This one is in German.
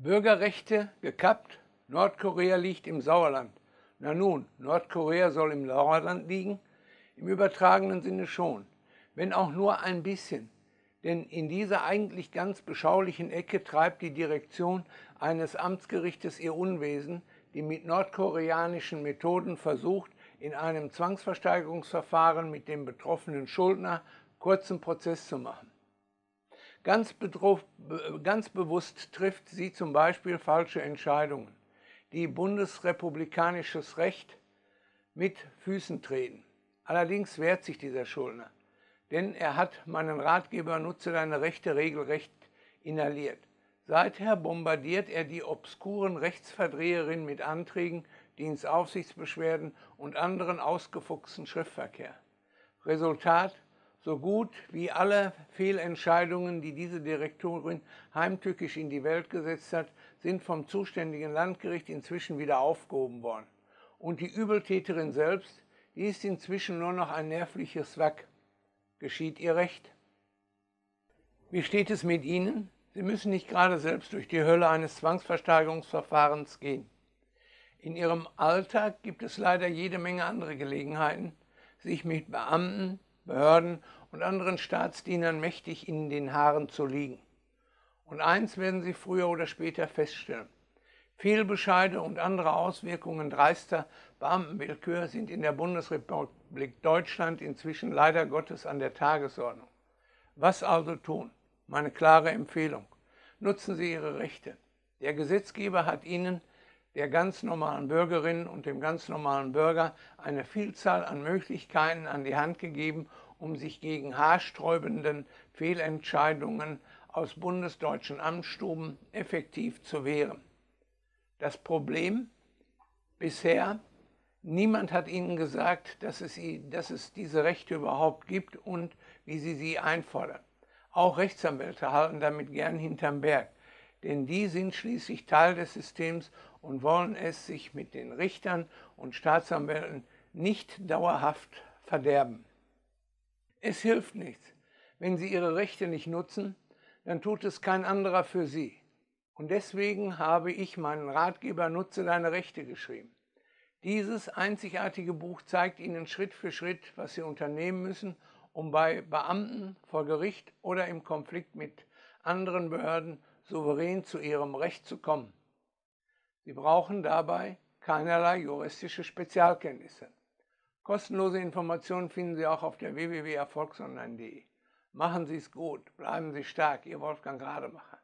Bürgerrechte gekappt, Nordkorea liegt im Sauerland. Na nun, Nordkorea soll im Sauerland liegen? Im übertragenen Sinne schon, wenn auch nur ein bisschen. Denn in dieser eigentlich ganz beschaulichen Ecke treibt die Direktion eines Amtsgerichtes ihr Unwesen, die mit nordkoreanischen Methoden versucht, in einem Zwangsversteigerungsverfahren mit dem betroffenen Schuldner kurzen Prozess zu machen. Ganz bewusst trifft sie zum Beispiel falsche Entscheidungen, die bundesrepublikanisches Recht mit Füßen treten. Allerdings wehrt sich dieser Schuldner, denn er hat meinen Ratgeber Nutze deine Rechte regelrecht inhaliert. Seither bombardiert er die obskuren Rechtsverdreherinnen mit Anträgen, Dienstaufsichtsbeschwerden und anderen ausgefuchsten Schriftverkehr. Resultat: So gut wie alle Fehlentscheidungen, die diese Direktorin heimtückisch in die Welt gesetzt hat, sind vom zuständigen Landgericht inzwischen wieder aufgehoben worden. Und die Übeltäterin selbst, die ist inzwischen nur noch ein nervliches Wrack. Geschieht ihr Recht? Wie steht es mit Ihnen? Sie müssen nicht gerade selbst durch die Hölle eines Zwangsversteigerungsverfahrens gehen. In Ihrem Alltag gibt es leider jede Menge andere Gelegenheiten, sich mit Beamten, Behörden und anderen Staatsdienern mächtig in den Haaren zu liegen. Und eins werden Sie früher oder später feststellen: Fehlbescheide und andere Auswirkungen dreister Beamtenwillkür sind in der Bundesrepublik Deutschland inzwischen leider Gottes an der Tagesordnung. Was also tun? Meine klare Empfehlung: Nutzen Sie Ihre Rechte. Der Gesetzgeber hat Ihnen, der ganz normalen Bürgerinnen und dem ganz normalen Bürger, eine Vielzahl an Möglichkeiten an die Hand gegeben, um sich gegen haarsträubenden Fehlentscheidungen aus bundesdeutschen Amtsstuben effektiv zu wehren. Das Problem? Bisher: Niemand hat Ihnen gesagt, dass es diese Rechte überhaupt gibt und wie Sie sie einfordern. Auch Rechtsanwälte halten damit gern hinterm Berg, denn die sind schließlich Teil des Systems und wollen es sich mit den Richtern und Staatsanwälten nicht dauerhaft verderben. Es hilft nichts. Wenn Sie Ihre Rechte nicht nutzen, dann tut es kein anderer für Sie. Und deswegen habe ich meinen Ratgeber Nutze deine Rechte geschrieben. Dieses einzigartige Buch zeigt Ihnen Schritt für Schritt, was Sie unternehmen müssen, um bei Beamten, vor Gericht oder im Konflikt mit anderen Behörden souverän zu Ihrem Recht zu kommen. Sie brauchen dabei keinerlei juristische Spezialkenntnisse. Kostenlose Informationen finden Sie auch auf der www.erfolgsonline.de. Machen Sie es gut, bleiben Sie stark, Ihr Wolfgang Rademacher.